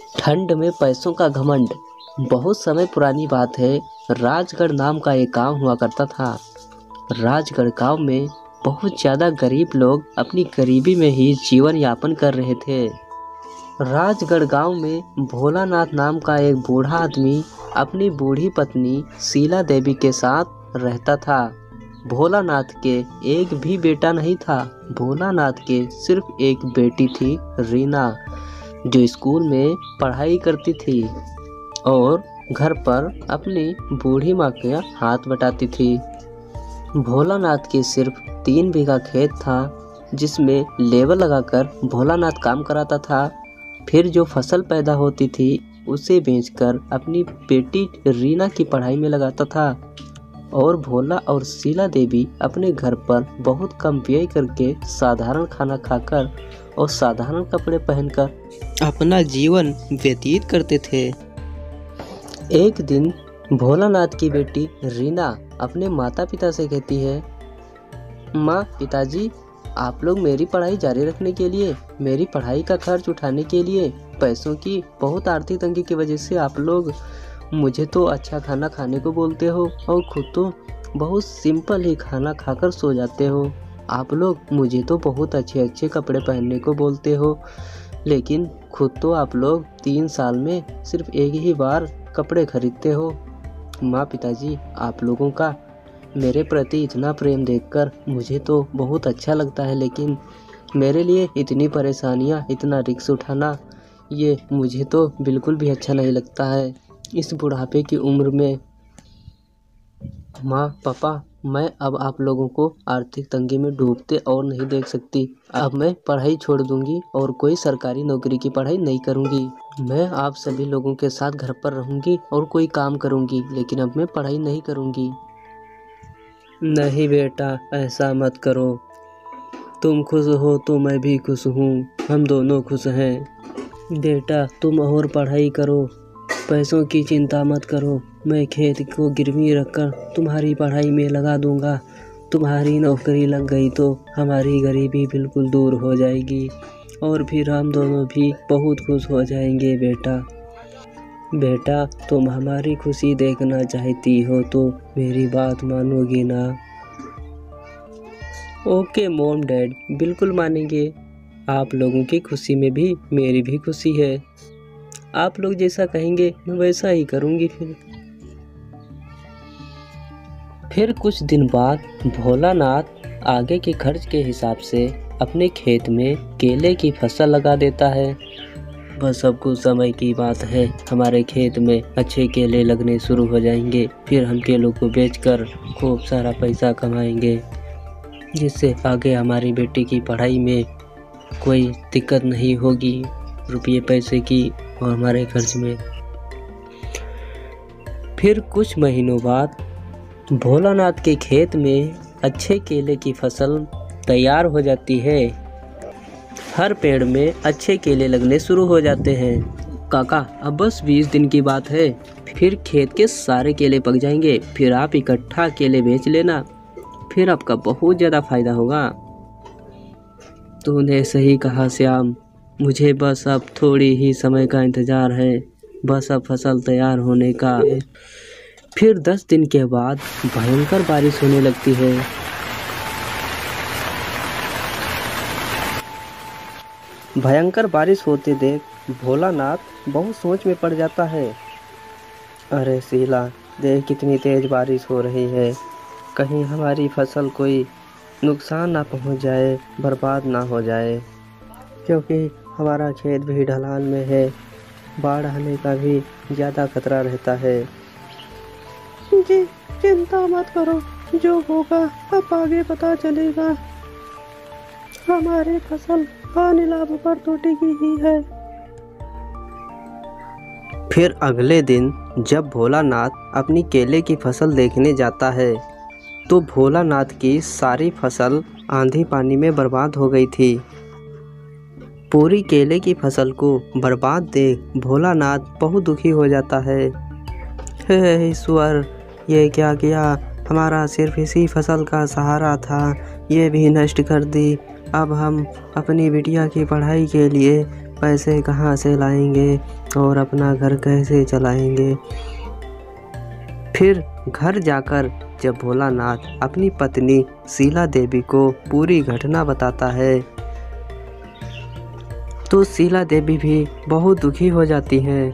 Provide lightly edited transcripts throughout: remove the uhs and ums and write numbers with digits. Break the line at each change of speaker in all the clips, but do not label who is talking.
ठंड में पैसों का घमंड। बहुत समय पुरानी बात है। राजगढ़ नाम का एक गांव हुआ करता था। राजगढ़ गांव में बहुत ज़्यादा गरीब लोग अपनी गरीबी में ही जीवन यापन कर रहे थे। राजगढ़ गांव में भोलानाथ नाम का एक बूढ़ा आदमी अपनी बूढ़ी पत्नी शीला देवी के साथ रहता था। भोलानाथ के एक भी बेटा नहीं था। भोलानाथ के सिर्फ एक बेटी थी, रीना, जो स्कूल में पढ़ाई करती थी और घर पर अपनी बूढ़ी माँ के हाथ बटाती थी। भोलानाथ के सिर्फ 3 बीघा खेत था, जिसमें लेबर लगाकर भोलानाथ काम कराता था। फिर जो फसल पैदा होती थी उसे बेचकर अपनी बेटी रीना की पढ़ाई में लगाता था। और भोला और शीला देवी अपने घर पर बहुत कम व्यय करके साधारण खाना खाकर और साधारण कपड़े पहनकर अपना जीवन व्यतीत करते थे। एक दिन भोलानाथ की बेटी रीना अपने माता पिता से कहती है, माँ, पिताजी, आप लोग मेरी पढ़ाई जारी रखने के लिए, मेरी पढ़ाई का खर्च उठाने के लिए पैसों की बहुत आर्थिक तंगी की वजह से आप लोग मुझे तो अच्छा खाना खाने को बोलते हो और खुद तो बहुत सिंपल ही खाना खाकर सो जाते हो। आप लोग मुझे तो बहुत अच्छे अच्छे कपड़े पहनने को बोलते हो, लेकिन खुद तो आप लोग 3 साल में सिर्फ एक ही बार कपड़े खरीदते हो। माँ, पिताजी, आप लोगों का मेरे प्रति इतना प्रेम देखकर मुझे तो बहुत अच्छा लगता है, लेकिन मेरे लिए इतनी परेशानियाँ, इतना रिस्क उठाना, ये मुझे तो बिल्कुल भी अच्छा नहीं लगता है। इस बुढ़ापे की उम्र में माँ, पापा, मैं अब आप लोगों को आर्थिक तंगी में डूबते और नहीं देख सकती। अब मैं पढ़ाई छोड़ दूंगी और कोई सरकारी नौकरी की पढ़ाई नहीं करूंगी। मैं आप सभी लोगों के साथ घर पर रहूंगी और कोई काम करूंगी, लेकिन अब मैं पढ़ाई नहीं करूंगी। नहीं बेटा, ऐसा मत करो। तुम खुश हो तो मैं भी खुश हूँ, हम दोनों खुश हैं। बेटा, तुम और पढ़ाई करो, पैसों की चिंता मत करो। मैं खेत को गिरवी रखकर तुम्हारी पढ़ाई में लगा दूंगा। तुम्हारी नौकरी लग गई तो हमारी गरीबी बिल्कुल दूर हो जाएगी और फिर हम दोनों भी बहुत खुश हो जाएंगे। बेटा, तुम हमारी खुशी देखना चाहती हो तो मेरी बात मानोगी ना? ओके मॉम डैड, बिल्कुल मानेंगे। आप लोगों की खुशी में भी मेरी भी खुशी है। आप लोग जैसा कहेंगे मैं वैसा ही करूँगी। फिर कुछ दिन बाद भोलानाथ आगे के खर्च के हिसाब से अपने खेत में केले की फसल लगा देता है। बस अब कुछ समय की बात है, हमारे खेत में अच्छे केले लगने शुरू हो जाएंगे। फिर हम केलों को बेचकर खूब सारा पैसा कमाएंगे, जिससे आगे हमारी बेटी की पढ़ाई में कोई दिक्कत नहीं होगी, रुपये पैसे की और हमारे खर्च में। फिर कुछ महीनों बाद भोलानाथ के खेत में अच्छे केले की फसल तैयार हो जाती है। हर पेड़ में अच्छे केले लगने शुरू हो जाते हैं। काका, अब बस 20 दिन की बात है, फिर खेत के सारे केले पक जाएंगे। फिर आप इकट्ठा केले बेच लेना, फिर आपका बहुत ज़्यादा फायदा होगा। तूने सही कहा श्याम, मुझे बस अब थोड़ी ही समय का इंतज़ार है, बस अब फसल तैयार होने का। फिर 10 दिन के बाद भयंकर बारिश होने लगती है। भयंकर बारिश होते देख भोलानाथ बहुत सोच में पड़ जाता है। अरे शीला, देख कितनी तेज बारिश हो रही है, कहीं हमारी फसल कोई नुकसान ना पहुंच जाए, बर्बाद ना हो जाए, क्योंकि हमारा खेत भी ढलान में है, बाढ़ आने का भी ज़्यादा खतरा रहता है। जी, चिंता मत करो, जो होगा अब आगे पता चलेगा। हमारी फसल पानी लाभ पर तो टिकी ही है। फिर अगले दिन जब भोलानाथ अपनी केले की फसल देखने जाता है तो भोलानाथ की सारी फसल आंधी पानी में बर्बाद हो गई थी। पूरी केले की फसल को बर्बाद देख भोलानाथ बहुत दुखी हो जाता है। हे ईश्वर, ये क्या किया? हमारा सिर्फ इसी फसल का सहारा था, ये भी नष्ट कर दी। अब हम अपनी बिटिया की पढ़ाई के लिए पैसे कहाँ से लाएंगे और अपना घर कैसे चलाएंगे। फिर घर जाकर जब भोलानाथ अपनी पत्नी शीला देवी को पूरी घटना बताता है तो शीला देवी भी बहुत दुखी हो जाती हैं।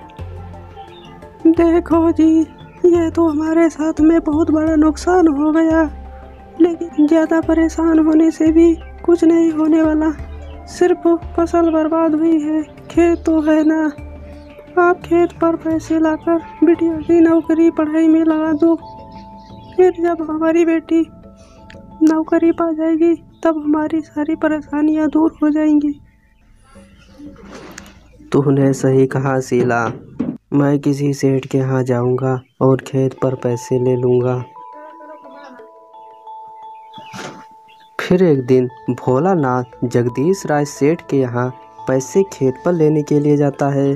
देखो जी, ये तो हमारे साथ में बहुत बड़ा नुकसान हो गया, लेकिन ज़्यादा परेशान होने से भी कुछ नहीं होने वाला। सिर्फ फसल बर्बाद हुई है, खेत तो है ना। आप खेत पर पैसे लाकर बिटिया की नौकरी पढ़ाई में लगा दो। फिर जब हमारी बेटी नौकरी पा जाएगी तब हमारी सारी परेशानियां दूर हो जाएंगी। तूने सही कहा शीला, मैं किसी सेठ के यहाँ जाऊंगा और खेत पर पैसे ले लूंगा। फिर एक दिन भोलानाथ जगदीश राय सेठ के यहाँ पैसे खेत पर लेने के लिए जाता है।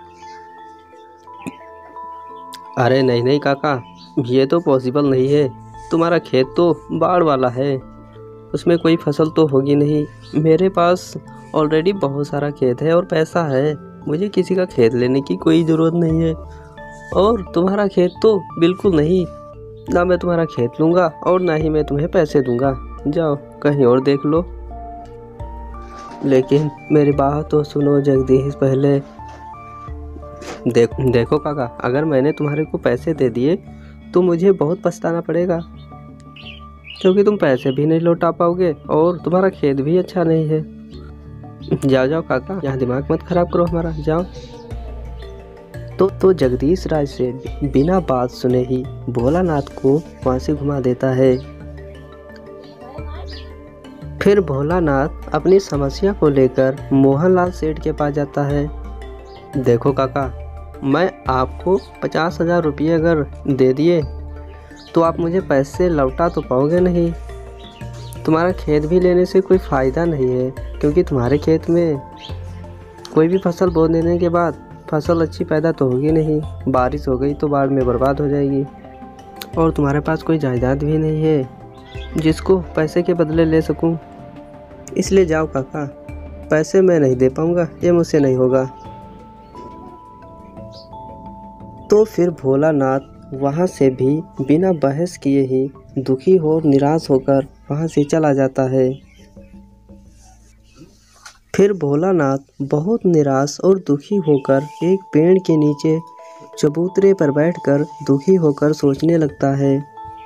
अरे नहीं नहीं काका, ये तो पॉसिबल नहीं है। तुम्हारा खेत तो बाढ़ वाला है, उसमें कोई फसल तो होगी नहीं। मेरे पास ऑलरेडी बहुत सारा खेत है और पैसा है, मुझे किसी का खेत लेने की कोई ज़रूरत नहीं है। और तुम्हारा खेत तो बिल्कुल नहीं, ना मैं तुम्हारा खेत लूँगा और ना ही मैं तुम्हें पैसे दूँगा। जाओ कहीं और देख लो। लेकिन मेरी बात तो सुनो जगदीश पहले। देखो काका, अगर मैंने तुम्हारे को पैसे दे दिए तो मुझे बहुत पछताना पड़ेगा, क्योंकि तुम पैसे भी नहीं लौटा पाओगे और तुम्हारा खेत भी अच्छा नहीं है। जाओ जाओ काका, यहाँ दिमाग मत खराब करो हमारा, जाओ। तो जगदीश राय से बिना बात सुने ही भोलानाथ को वहाँ से घुमा देता है। फिर भोलानाथ अपनी समस्या को लेकर मोहनलाल सेठ के पास जाता है। देखो काका, मैं आपको 50,000 रुपये अगर दे दिए तो आप मुझे पैसे लौटा तो पाओगे नहीं। तुम्हारा खेत भी लेने से कोई फ़ायदा नहीं है, क्योंकि तुम्हारे खेत में कोई भी फसल बो देने के बाद फसल अच्छी पैदा तो होगी नहीं। बारिश हो गई तो बाढ़ में बर्बाद हो जाएगी। और तुम्हारे पास कोई जायदाद भी नहीं है जिसको पैसे के बदले ले सकूं। इसलिए जाओ काका, पैसे मैं नहीं दे पाऊंगा, ये मुझसे नहीं होगा। तो फिर भोलानाथ वहाँ से भी बिना बहस किए ही दुखी और निराश होकर वहाँ से चला जाता है। फिर भोलानाथ बहुत निराश और दुखी होकर एक पेड़ के नीचे चबूतरे पर बैठकर दुखी होकर सोचने लगता है।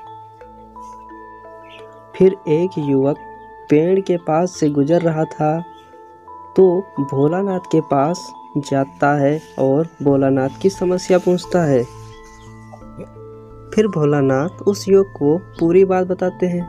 फिर एक युवक पेड़ के पास से गुजर रहा था तो भोलानाथ के पास जाता है और भोलानाथ की समस्या पूछता है। फिर भोलानाथ उस युवक को पूरी बात बताते हैं।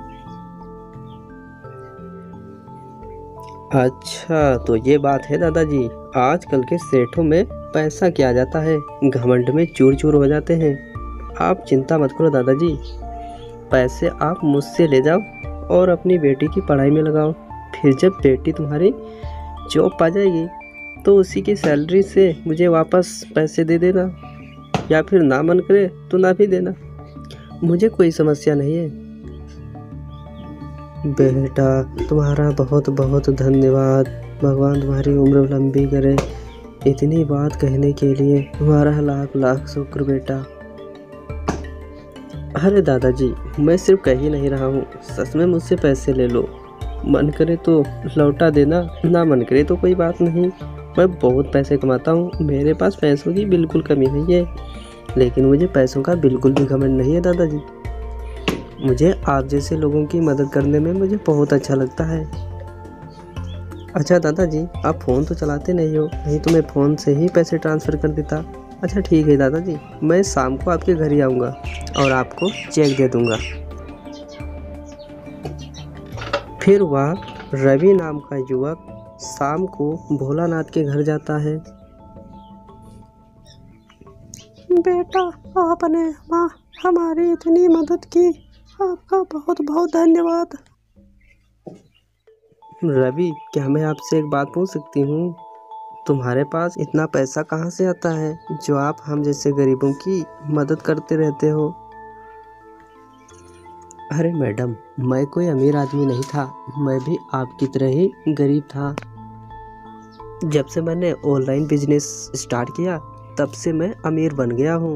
अच्छा, तो ये बात है दादाजी, आजकल के सेठों में पैसा क्या जाता है, घमंड में चूर चूर हो जाते हैं। आप चिंता मत करो दादाजी, पैसे आप मुझसे ले जाओ और अपनी बेटी की पढ़ाई में लगाओ। फिर जब बेटी तुम्हारी जॉब पा जाएगी तो उसी की सैलरी से मुझे वापस पैसे दे देना, या फिर ना मन करे तो ना भी देना, मुझे कोई समस्या नहीं है। बेटा, तुम्हारा बहुत बहुत धन्यवाद, भगवान तुम्हारी उम्र लंबी करे। इतनी बात कहने के लिए तुम्हारा लाख लाख शुक्र बेटा। अरे दादाजी, मैं सिर्फ कह ही नहीं रहा हूँ, सच में मुझसे पैसे ले लो, मन करे तो लौटा देना, ना मन करे तो कोई बात नहीं। मैं बहुत पैसे कमाता हूँ, मेरे पास पैसों की बिल्कुल कमी नहीं है, लेकिन मुझे पैसों का बिल्कुल भी घमंड नहीं है दादाजी। मुझे आप जैसे लोगों की मदद करने में मुझे बहुत अच्छा लगता है। अच्छा दादाजी, आप फ़ोन तो चलाते नहीं हो, नहीं तो मैं फ़ोन से ही पैसे ट्रांसफ़र कर देता। अच्छा ठीक है दादाजी, मैं शाम को आपके घर ही आऊँगा और आपको चेक दे दूँगा। फिर वह रवि नाम का युवक शाम को भोलानाथ के घर जाता है। बेटा, आपने हमारी इतनी मदद की, आपका बहुत बहुत धन्यवाद। रवि, क्या मैं आपसे एक बात पूछ सकती हूँ? तुम्हारे पास इतना पैसा कहाँ से आता है जो आप हम जैसे गरीबों की मदद करते रहते हो? अरे मैडम, मैं कोई अमीर आदमी नहीं था, मैं भी आपकी तरह ही गरीब था। जब से मैंने ऑनलाइन बिजनेस स्टार्ट किया तब से मैं अमीर बन गया हूँ।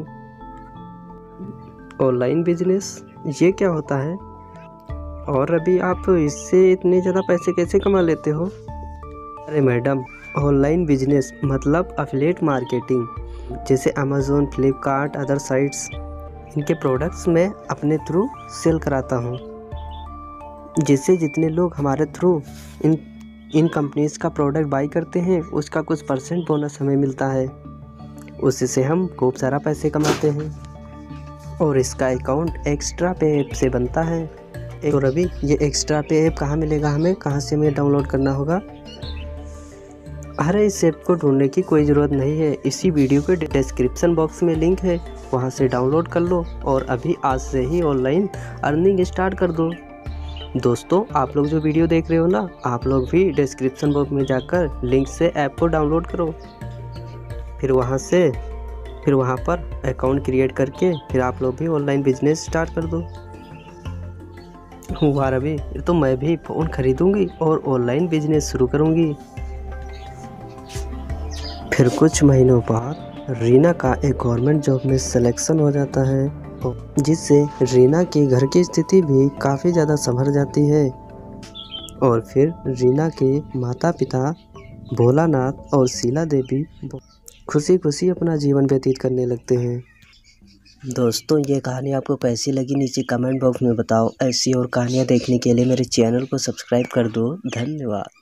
ऑनलाइन बिजनेस ये क्या होता है और अभी आप इससे इतने ज़्यादा पैसे कैसे कमा लेते हो? अरे मैडम, ऑनलाइन बिजनेस मतलब एफिलिएट मार्केटिंग, जैसे अमेज़न, फ्लिपकार्ट, अदर साइट्स, इनके प्रोडक्ट्स मैं अपने थ्रू सेल कराता हूँ, जिससे जितने लोग हमारे थ्रू इन कंपनीज़ का प्रोडक्ट बाई करते हैं उसका कुछ परसेंट बोनस हमें मिलता है। उससे हम खूब सारा पैसे कमाते हैं और इसका अकाउंट एक्स्ट्रा पे ऐप से बनता है। तो रवि, ये एक्स्ट्रा पे ऐप कहाँ मिलेगा हमें? कहाँ से हमें डाउनलोड करना होगा? अरे इस ऐप को ढूंढने की कोई ज़रूरत नहीं है, इसी वीडियो के डिस्क्रिप्शन बॉक्स में लिंक है, वहाँ से डाउनलोड कर लो और अभी आज से ही ऑनलाइन अर्निंग स्टार्ट कर दो। दोस्तों, आप लोग जो वीडियो देख रहे हो ना, आप लोग भी डिस्क्रिप्शन बॉक्स में जाकर लिंक से ऐप को डाउनलोड करो, फिर वहाँ पर अकाउंट क्रिएट करके फिर आप लोग भी ऑनलाइन बिजनेस स्टार्ट कर दो। वाह रवि, तो मैं भी फ़ोन खरीदूंगी और ऑनलाइन बिजनेस शुरू करूंगी। फिर कुछ महीनों बाद रीना का एक गवर्नमेंट जॉब में सिलेक्शन हो जाता है, जिससे रीना की घर की स्थिति भी काफ़ी ज़्यादा संभल जाती है और फिर रीना के माता पिता भोलानाथ और शीला देवी खुशी खुशी अपना जीवन व्यतीत करने लगते हैं। दोस्तों, ये कहानी आपको कैसी लगी नीचे कमेंट बॉक्स में बताओ। ऐसी और कहानियाँ देखने के लिए मेरे चैनल को सब्सक्राइब कर दो। धन्यवाद।